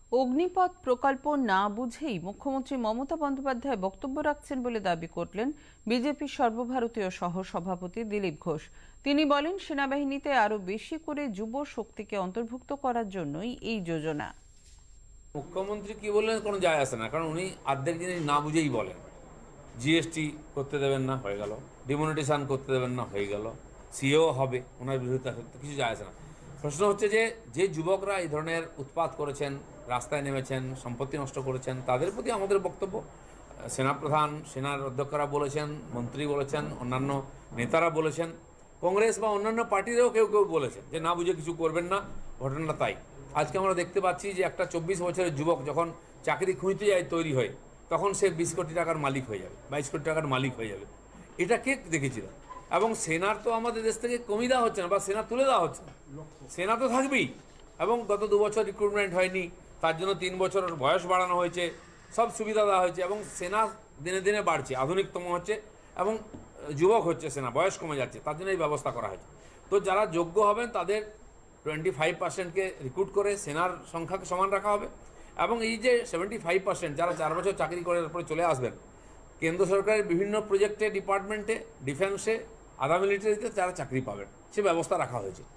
অগ্নিপথ প্রকল্প না বুঝেই মুখ্যমন্ত্রী মমতা বন্দ্যোপাধ্যায় বক্তব্য রাখছেন বলে দাবি করলেন বিজেপির সর্বভারতীয় সহসভাপতি দিলীপ ঘোষ। তিনি বলেন, সেনাবাহিনীতে আরো বেশি করে যুব শক্তিকে অন্তর্ভুক্ত করার জন্যই এই যোজনা। মুখ্যমন্ত্রী কি বললেন কোনো যায় আসে না, কারণ উনি অর্ধেক জিনিস না বুঝেই বলেন। জিএসটি করতে দেবেন না, হয়ে গেল। ডিমনিটাইজেশন করতে দেবেন না, হয়ে গেল। সিও হবে, ওনার বিরুদ্ধে কিছু যায় আসে না। প্রশ্ন হচ্ছে যে যুবকরা এই ধরনের উৎপাত করেছেন, রাস্তায় নেমেছেন, সম্পত্তি নষ্ট করেছেন, তাদের প্রতি আমাদের বক্তব্য। সেনাপ্রধান, সেনার অধ্যক্ষরা বলেছেন, মন্ত্রী বলেছেন, অন্যান্য নেতারা বলেছেন, কংগ্রেস বা অন্যান্য পার্টিরও কেউ কেউ বলেছেন যে না বুঝে কিছু করবেন না। ঘটনাটা তাই। আজকে আমরা দেখতে পাচ্ছি যে একটা 24 বছরের যুবক যখন চাকরি খুঁজতে যায় তৈরি হয়ে, তখন সে 20 কোটি টাকার মালিক হয়ে যাবে, 22 কোটি টাকার মালিক হয়ে যাবে। এটা কে দেখেছিল? এবং সেনার তো আমাদের দেশ থেকে কমিয়ে দেওয়া হচ্ছে না বা সেনা তুলে দেওয়া হচ্ছে না, সেনা তো থাকবেই। এবং গত 2 বছর রিক্রুটমেন্ট হয়নি, তার জন্য 3 বছর বয়স বাড়ানো হয়েছে, সব সুবিধা দেওয়া হয়েছে এবং সেনা দিনে দিনে বাড়ছে, আধুনিকতম হচ্ছে এবং যুবক হচ্ছে, সেনা বয়স কমে যাচ্ছে, তার জন্য এই ব্যবস্থা করা হয়েছে। তো যারা যোগ্য হবেন তাদের 25%কে রিক্রুট করে সেনার সংখ্যাকে সমান রাখা হবে। এবং এই যে 75% যারা 4 বছর চাকরি করে তারপরে চলে আসবেন, কেন্দ্র সরকারের বিভিন্ন প্রজেক্টে, ডিপার্টমেন্টে, ডিফেন্সে, আধা মিলিটারিতে যারা চাকরি পাবেন, সে ব্যবস্থা রাখা হয়েছে।